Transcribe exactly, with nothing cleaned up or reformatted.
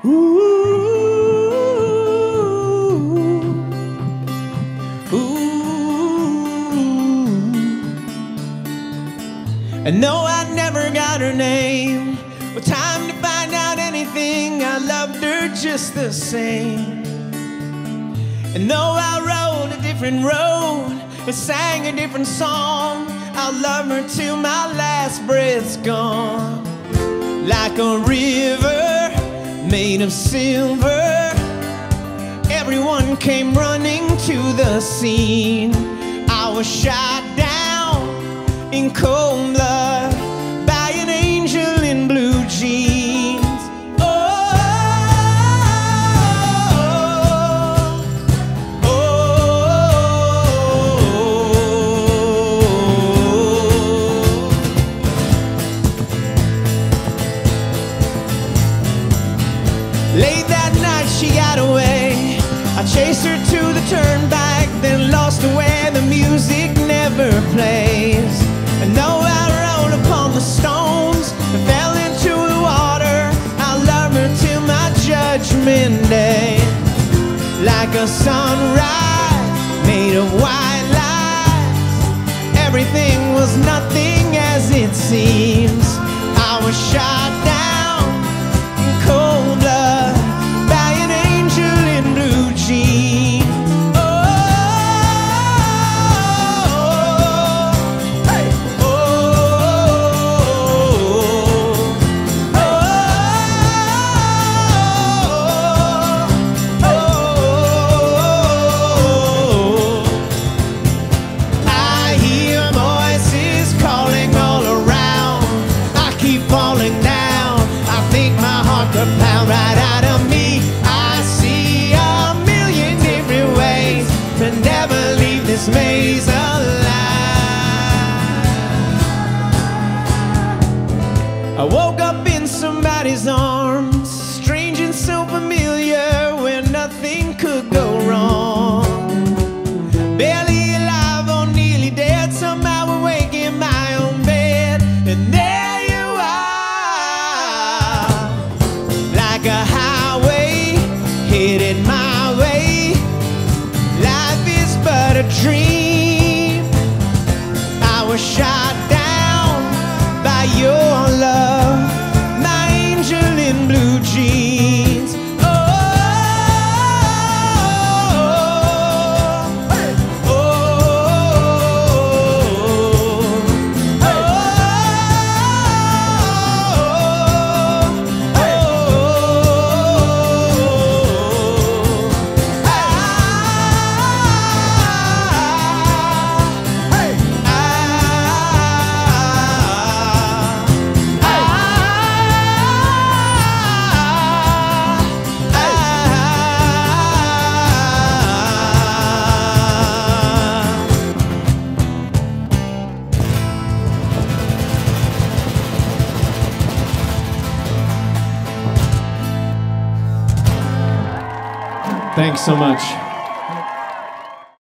Ooh, ooh. And no, I never got her name, but time to find out anything. I loved her just the same. And though I rode a different road and sang a different song, I'll love her till my last breath's gone. Like a river made of silver, everyone came running to the scene. I was shot down in cold blood by an angel in blue jeans. Late that night she got away. I chased her to the turnpike, then lost her where the music never plays. And though I rode upon the stones and fell into the water, I'll love her till my judgment day. Like a sunrise made of white lies, everything was nothing as it seems. I was shot down in cold blood by an angel in blue jeans. Oh, hey, oh, oh, oh, oh. I hear voices calling all around. I keep falling down. I think my heart could pound right out of me. I see a million different ways to never leave this maze alive. I woke up in somebody's arms, strange and so familiar, where nothing could go wrong. Barely alive or nearly dead, somehow awake in my own bed. And there you are, like a highway headed my way. Life is but a dream. I was shot down by your love, my angel in blue jeans. Oh, hey, oh, oh, Thanks so much.